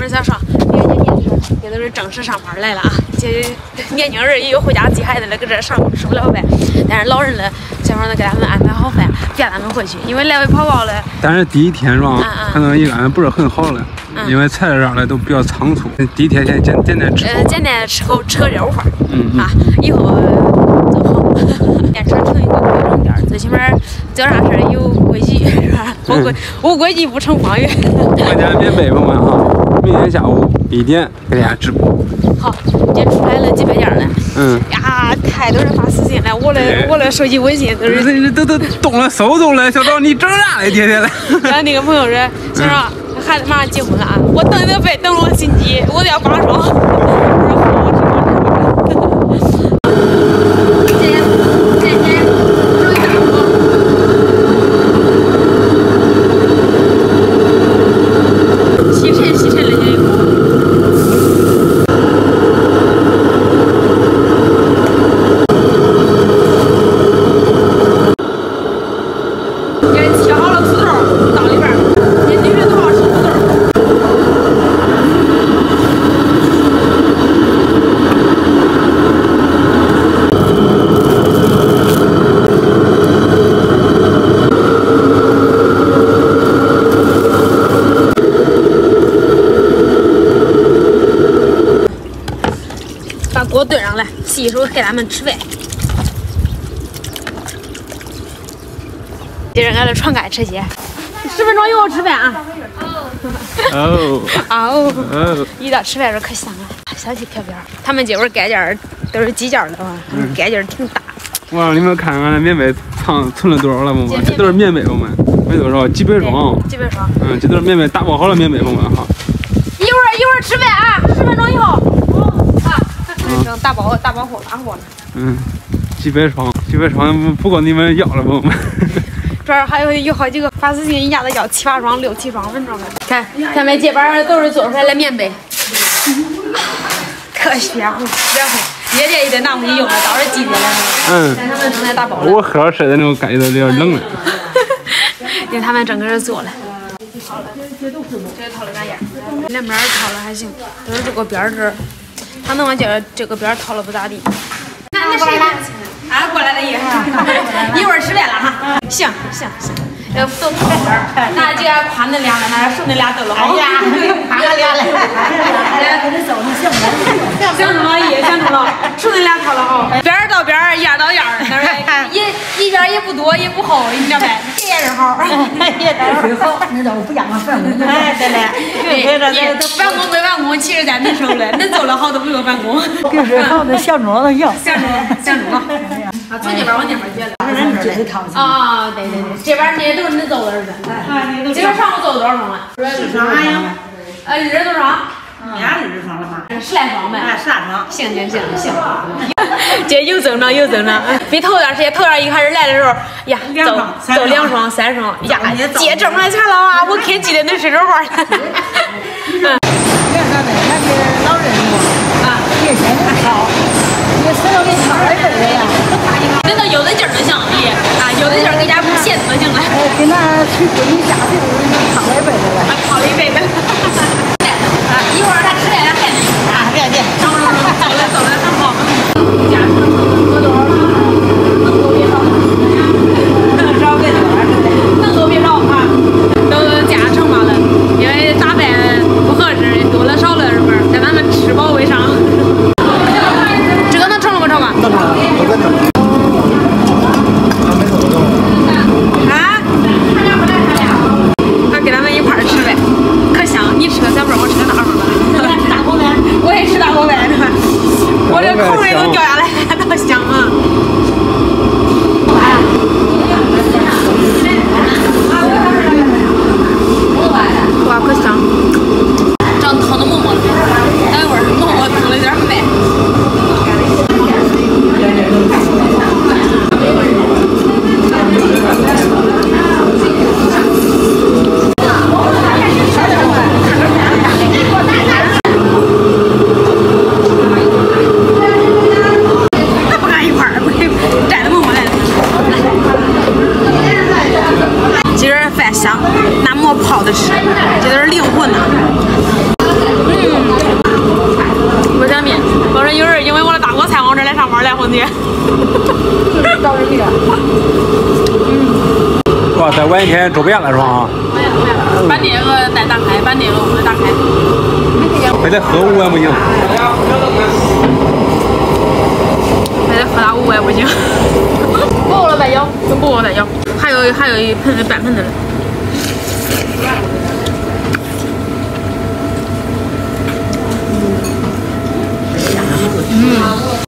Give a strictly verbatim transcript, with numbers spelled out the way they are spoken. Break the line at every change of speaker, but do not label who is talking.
门早上，月姐年轻，也都是正式上班来了啊。这年轻人也有回家接孩子了，搁这上受不了呗。但是老人呢，这会儿呢给他们安排好饭，别让他们回去，因为来回跑跑了。
但是第一天是吧？嗯嗯、可能也安排不是很好了。 嗯、因为菜这儿的都比较仓促，第一天先简简单吃口，
呃，简单吃口吃个热乎饭，
嗯嗯、
啊，以后就好。电车成一个规整点，最起码做啥事有规矩，是吧？无规无规矩不成方圆。
大家免费朋友们哈，明天下午一点给大家直播。
好，这出来了几百件了。嗯。呀，太多人发私信了，我的我的手机微信都是
都都动了手动了，小刀你整啥嘞？天天的。
然后那个朋友说，小赵。 孩子马上结婚了啊！我等你的费等了我心急，我都要八双。吸尘吸尘了这一步。也切好了土豆到里边。 把锅炖上来，洗手给他们吃饭。接着俺的床盖吃些，十分钟以后吃饭啊。哦哦哦！一到吃饭时候可香了，小气飘飘。他们这会儿盖件都是几件的话，盖件挺大。
哇，你们看俺的棉被藏存了多少了吗？这都是棉被，朋友们，没多少，几百双。
几百双。
嗯，这都是棉被打包好了棉被，朋友们哈。
一会儿一会儿吃饭啊，十分钟以后。 正打包打包货拉货呢。
嗯，几百双，几百双，不够你们要了，朋友们。
这儿还有有好几个发私信，一下子要七八双、六七双，稳重的。看，咱们这边都是做出来的棉被，可血乎血乎，爷爷也得拿回去用了，到时候季节来了。嗯。但他们正在打包了。
我喝点水的那种感觉都有点冷了。
因为他们正搁这做了。好了，这都是这套了咋样？两边套了还行，都是这个边儿这儿。 他能往这这个边套了不咋地。那那谁来？俺过来了一一会儿吃饭了哈。行行行，呃都吃饭点。那这夸恁俩了，那说恁俩都了好。哎呀，夸俺俩了。哎，给你走，你行不？想中了一，想中了，说恁俩套了好。边儿到边儿，沿到沿儿，那也一边也不多也不厚，你知道呗？这也是好。也是好，那叫不让我翻工。哎，对嘞。对，翻工归翻工，其实咱恁手了，恁做了好都不用翻工。
就是好的小桌子要。
小桌，小桌。啊，从这边往那边卷了。
俺这里套子。
啊，对对对，这边这些都是恁做的儿子。这边上午做多少双了？
十双呀。
呃，日多少？
俩日双了吧？
十来双呗。
哎，十来双。
行行行行。这有增长有增长，比头段时间头段一开始来的时候呀，走走两双三双呀，姐挣来钱了啊！我可记得恁睡着玩了。嗯。
别说的，那是老人物啊，别现在好，你死了给掏二辈子呀。
恁都有的劲儿就行了，啊，有的劲儿给家闲着就行了。
哎，给那吹吹你家岁数，能掏二辈子了。
啊，掏了一辈子。啊，一会儿他吃来了还能啊，别别，走了走了走了很好。家车多多少？能多别少，能少别少，能多别少啊，都加成嘛了，因为打饭不合适，多了少了是不是？让咱们吃饱为上。这个能盛了不盛吧？能盛，不能盛。啊？他给咱们一块儿吃呗，可香了。
味的。
嗯。哇，再晚一天周边了是吧？啊。
晚晚把那个再打开，把那个屋打开。
非得喝五碗不行。
非得喝到五碗不行。不饿了再要，不饿再要。还有还有一盆半盆的。嗯。